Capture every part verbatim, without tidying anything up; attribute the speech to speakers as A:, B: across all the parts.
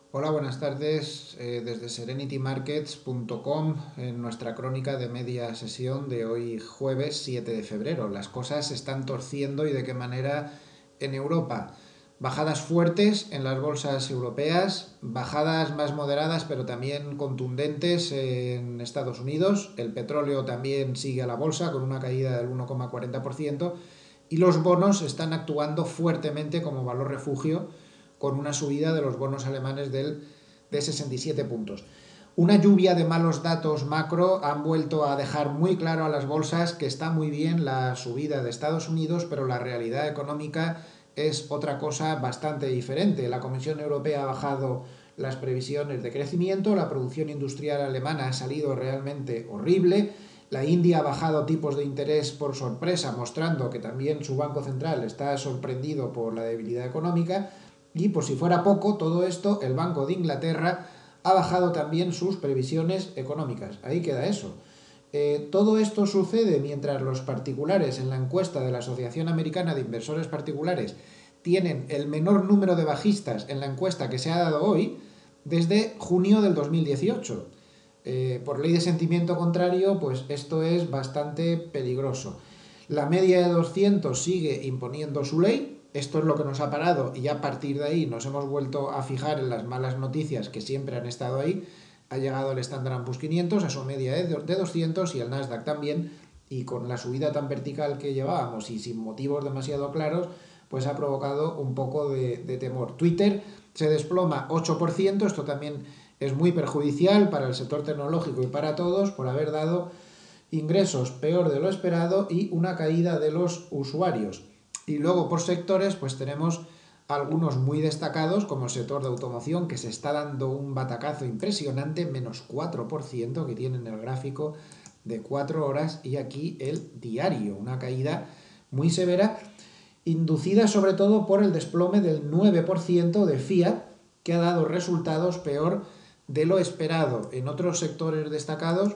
A: Hola, buenas tardes. Eh, desde serenity markets punto com en nuestra crónica de media sesión de hoy jueves siete de febrero. Las cosas se están torciendo y de qué manera en Europa. Bajadas fuertes en las bolsas europeas, bajadas más moderadas pero también contundentes en Estados Unidos. El petróleo también sigue a la bolsa con una caída del uno coma cuarenta por ciento y los bonos están actuando fuertemente como valor refugio con una subida de los bonos alemanes del, de sesenta y siete puntos. Una lluvia de malos datos macro han vuelto a dejar muy claro a las bolsas que está muy bien la subida de Estados Unidos, pero la realidad económica es otra cosa bastante diferente. La Comisión Europea ha bajado las previsiones de crecimiento, la producción industrial alemana ha salido realmente horrible, la India ha bajado tipos de interés por sorpresa, mostrando que también su Banco Central está sorprendido por la debilidad económica. Y por si fuera poco, todo esto, el Banco de Inglaterra ha bajado también sus previsiones económicas. Ahí queda eso. Eh, todo esto sucede mientras los particulares en la encuesta de la Asociación Americana de Inversores Particulares tienen el menor número de bajistas en la encuesta que se ha dado hoy desde junio del dos mil dieciocho. Eh, por ley de sentimiento contrario, pues esto es bastante peligroso. La media de doscientos sigue imponiendo su ley. Esto es lo que nos ha parado y a partir de ahí nos hemos vuelto a fijar en las malas noticias que siempre han estado ahí. Ha llegado el Standard and Poor's quinientos a su media de doscientos y el Nasdaq también, y con la subida tan vertical que llevábamos y sin motivos demasiado claros, pues ha provocado un poco de, de temor. Twitter se desploma ocho por ciento, esto también es muy perjudicial para el sector tecnológico y para todos por haber dado ingresos peor de lo esperado y una caída de los usuarios. Y luego por sectores pues tenemos algunos muy destacados como el sector de automoción, que se está dando un batacazo impresionante, menos cuatro por ciento que tiene en el gráfico de cuatro horas, y aquí el diario, una caída muy severa, inducida sobre todo por el desplome del nueve por ciento de Fiat, que ha dado resultados peor de lo esperado. En otros sectores destacados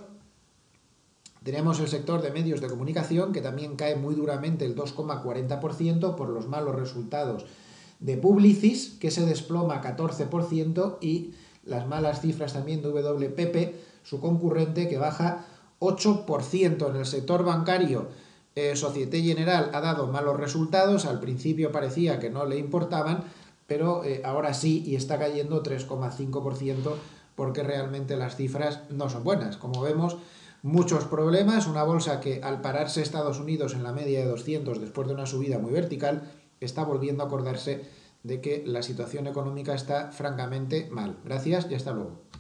A: tenemos el sector de medios de comunicación, que también cae muy duramente el dos coma cuarenta por ciento por los malos resultados de Publicis, que se desploma catorce por ciento, y las malas cifras también de W P P, su concurrente, que baja ocho por ciento. En el sector bancario, eh, Société Générale ha dado malos resultados, al principio parecía que no le importaban, pero eh, ahora sí, y está cayendo tres coma cinco por ciento porque realmente las cifras no son buenas. Como vemos, muchos problemas, una bolsa que al pararse Estados Unidos en la media de doscientos después de una subida muy vertical, está volviendo a acordarse de que la situación económica está francamente mal. Gracias y hasta luego.